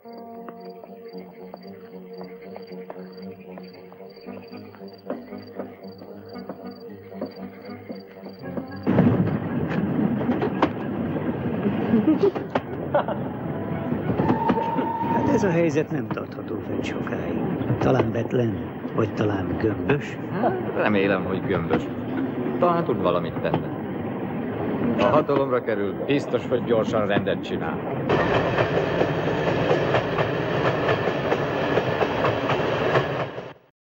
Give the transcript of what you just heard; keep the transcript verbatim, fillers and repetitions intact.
Hát ez a helyzet nem tartható fenn sokáig. Talán betlen, vagy talán gömbös? Remélem, hogy gömbös. Talán tud valamit tenni. Ha hatalomra kerül, biztos, hogy gyorsan rendet csinál.